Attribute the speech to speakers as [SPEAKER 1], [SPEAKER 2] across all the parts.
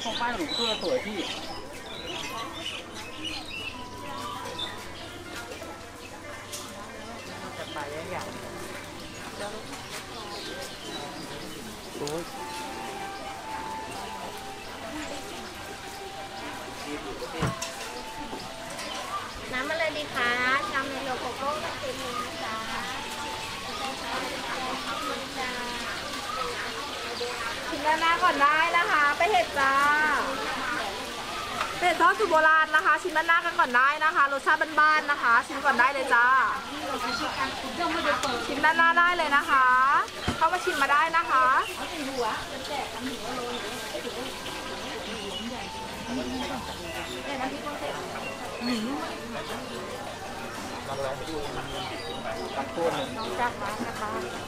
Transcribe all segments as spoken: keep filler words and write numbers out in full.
[SPEAKER 1] ำของป้ายหนูเสื้อสวยพี่จะไปยังไงโอ้ย
[SPEAKER 2] น้ำอะไรดีคะชามเมโลโกโก้ก็เป็นนะจ๊ะชิมด้านหน้าก่อนได้นะคะไปเห็ดจ้าเป็ดทอดสูตรโบราณนะคะชิมด้านหน้ากันก่อนได้นะคะรสชาติบ้านๆนะคะชิมก่อนได้เลยจ้าชิมด้านหน้าได้เลยนะคะเข้ามาชิมมาได้นะคะ
[SPEAKER 1] มาแล้วดูตักตัวหนึ่งน้องจ้าค่ะนะคะ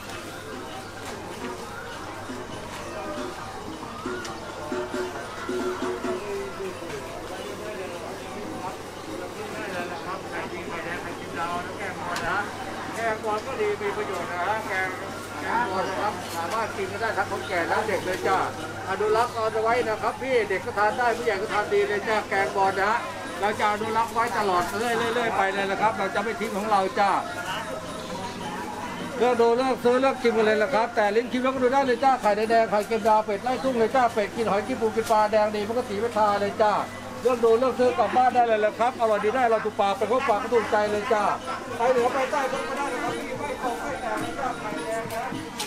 [SPEAKER 3] แกงบอลก็ดีมีประโยชน์นะแกงแกงบอลนะครับสามารถกินได้ทั้งคนแก่และเด็กเลยจ้าอนุรักษ์เอาไว้นะครับพี่เด็กก็ทานได้ผู้ใหญ่ก็ทานดีเลยจ้าแกงบอลนะฮะเราจะอนุรักษ์ไว้ตลอดเรื่อยๆไปเลยนะครับเราจะไม่ทิ้งของเราจ้าเลือกดูเลือกซื้อเลือกกินกันเลยนะครับแต่ลิ้นคิดแล้วก็ดูได้เลยจ้าไข่แดงไข่เค็มดาวเป็ดไล่ทุ่งเลยจ้าเป็ดกินหอยกินปูกินปลาแดงดีมันก็สีไม่ทาเลยจ้าเลือกดูเลือกซื้อกลับบ้านได้เลยแหละครับอร่อยดีได้เราถูกปากไปพบปากก็ถูกใจเลยจ้าไปเหนือไปใต้ก็ไม่ได้นะครับพี่ไม่ตกไม่แตกเลยจ้าไข่แดงนะ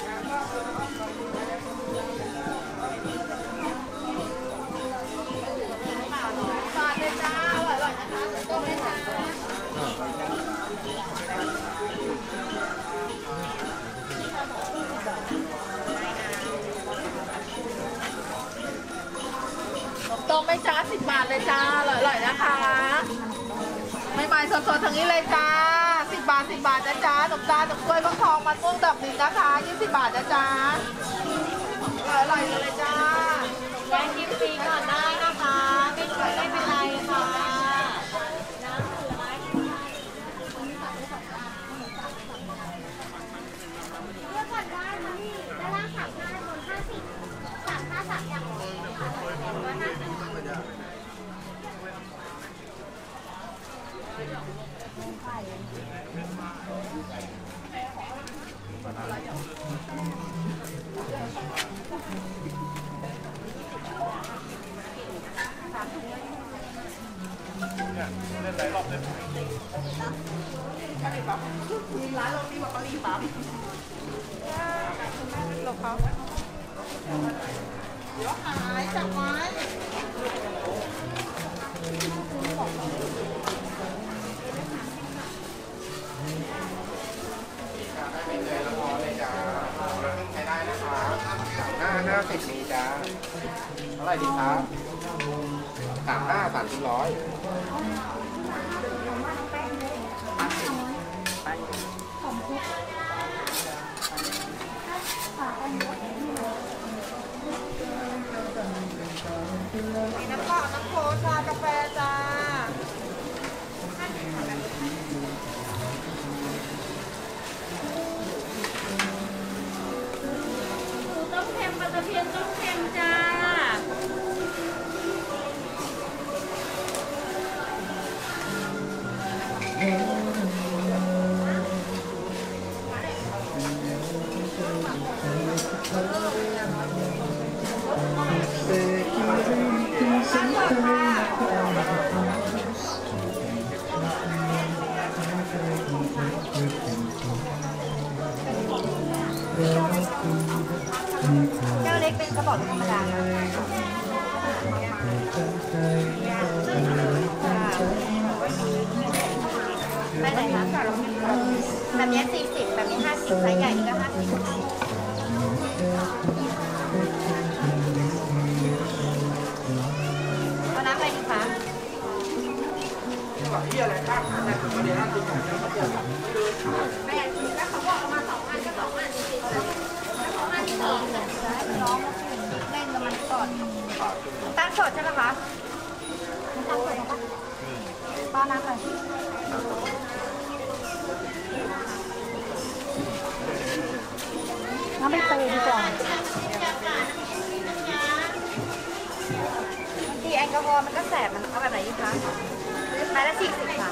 [SPEAKER 2] สวัสดีจ้าอร่อยๆนะคะต้มเลยจ้าต้มไม่จ้าสิบบาทเลยจ้าอร่อยๆนะคะไม่ใหม่สดๆทางนี้เลยจ้าสิบบาทสิบบาทจ้าจ้าหนมจ้าหนมกล้วยฟักทองมันม่วงดอกดินนะคะยี่สิบบาทจ้าจ้าอร่อยๆเลยจ้าแวะกินฟรีก่อนได้นะคะไม่ไม่เป็นไรค่ะน้ำผลไม้เลือกก่อนได้นะพี่ด้านล่างสามห้าบนห้าสิบสามห้าสามอย่างร้อยห้าสิบ
[SPEAKER 3] เล่นหลายรอบเลย
[SPEAKER 2] มีร้านโรตีบอกเขารีบปั๊มหลบเขาเดี๋ยวหายจับไว้
[SPEAKER 1] ไม่เลยละครเลยจ้าเราขึ้นใช้ได้นะคะหน้าหน้าสิบมีจ้าเท่าไหร่ดีครับสามห้าสามร้อย
[SPEAKER 2] มีน้ำเปล่าน้ำโค้กชากาแฟจ้าต้มเค็มปลาตะเพียนต้มเค็มจ้าเจ้าเล็กเป็นกระบอกธรรมดาไปไหนคะแบบนี้สี่สิบแบบนี้ห้าสิบไซส์ใหญ่นี่ก็ห้าสิบเอาน้ำอะไรดีคะ
[SPEAKER 3] ที่อะไรข้างแต่ถึงประเดี๋ยวห้าสิบอย่างเดียวก็เจอ
[SPEAKER 2] แปดสิบแล้วเขาบอกเอามาสองอันก็สองอันจริงๆแล้วสองอันที่สองจะให้น้องเล่นกับมันก่อนตั้งสดใช่ไหมคะตั้งสดนะคะป้าน้ำหน่อยน้ำใบเตยดีกว่า
[SPEAKER 4] แอลกอฮอล์มันก็แสบมันเอาแบบไหนดีคะไม้ละสี่สิบค่ะ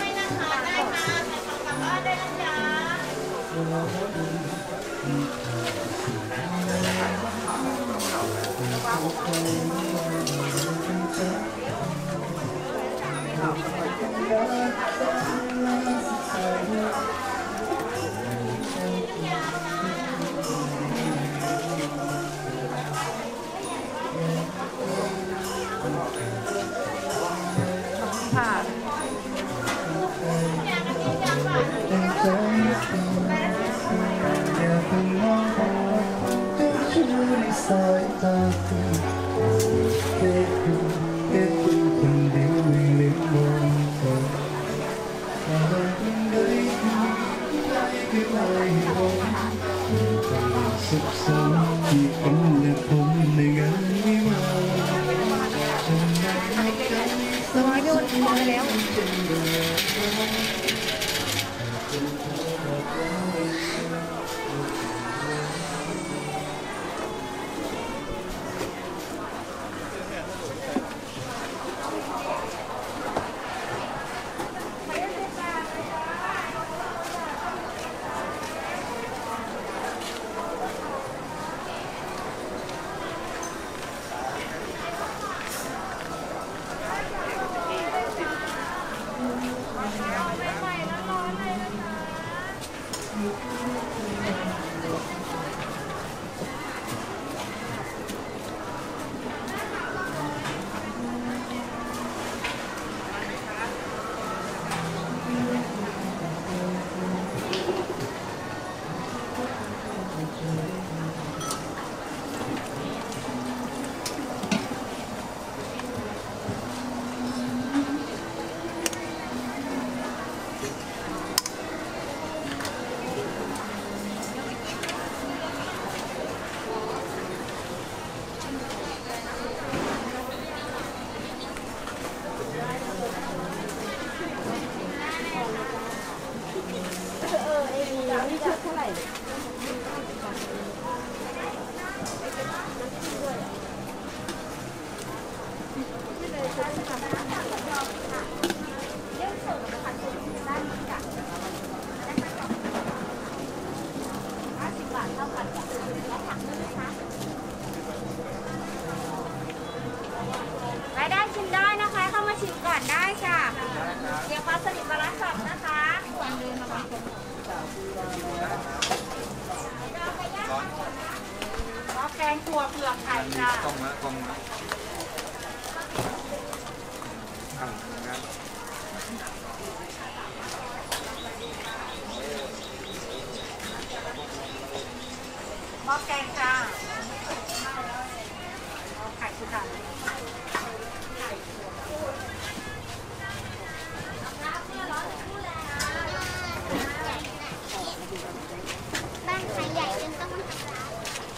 [SPEAKER 5] สายตาคุณแค่คุณแค่คุณคนเดียวไม่ลืมมองกันอะไรยังไงที่ไหนที่ไหนผมสับสนที่ผมและผมในงานวิวาทำไมไม่กันสักทีแล้วรายได้ชิมได้นะคะเข้ามาชิมก่อนได้จ้ะเดี๋ยวปลาสลิดมาละสองนะคะรอแกงถั่วเปลือกไข่จ้ะ
[SPEAKER 1] กล้องนะกล้องนะอ่างนะ
[SPEAKER 4] หม้อแกงจ้าไข่คือกัน
[SPEAKER 6] บ้านใครใหญ่จนต้องมาทำร้าย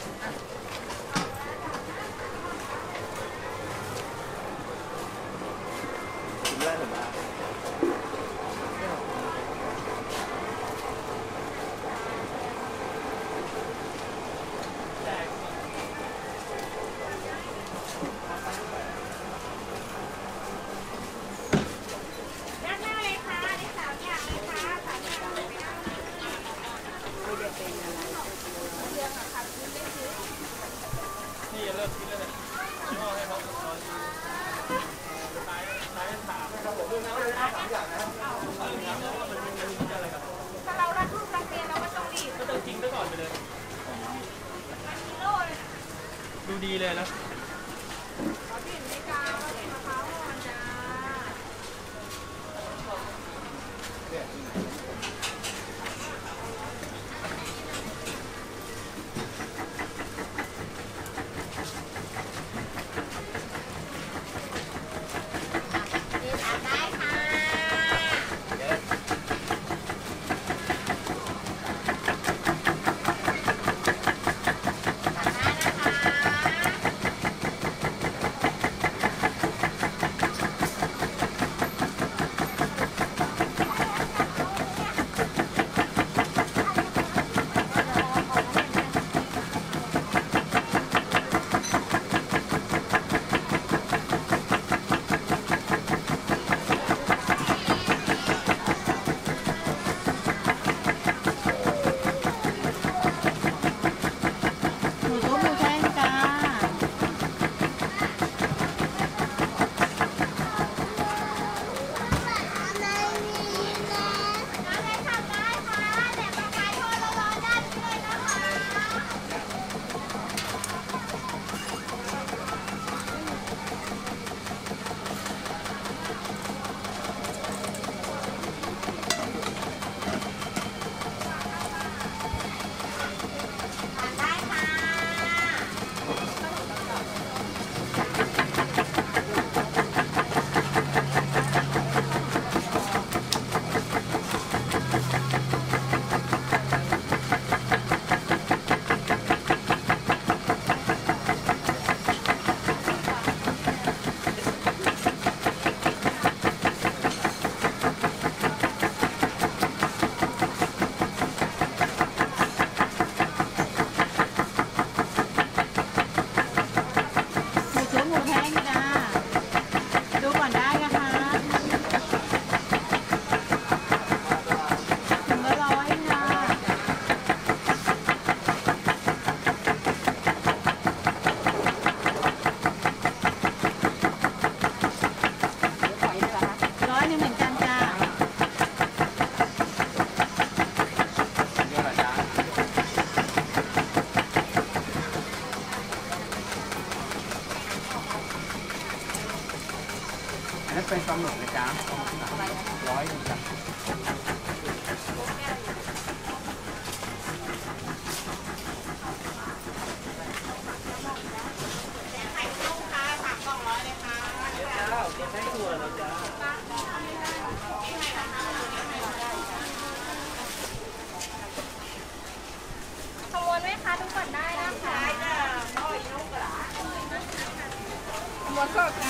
[SPEAKER 1] ได้หรือเปล่า
[SPEAKER 4] ด้านหน้าเลยค่ะได้สามอย่างเลยค่ะสามอย่างเลยค่ะนี่เริ่มคิดแล้วเนี่ยย่อให้เขาตอนซ้ายซ้ายสามครับผมเรื่องนั้นเลยนะสามอย่างนะถ้าเรารักลูกรักเมียเราก็ต้องรีบก็ต้องจริงซะก่อนไปเลยมันมีโล่เลยนะดูดีเลยนะขอพี่หนึ่งกาขอพี่มะพร้าวอ่อนจ้า
[SPEAKER 6] ได้ค่ะได้นะคะ
[SPEAKER 1] เป็นปลาหมึกนะจ๊ะร้อยหนึ่งจ้ะ
[SPEAKER 4] ขโมยไหมคะทุกคนได้นะคะ
[SPEAKER 2] หมดสดนะ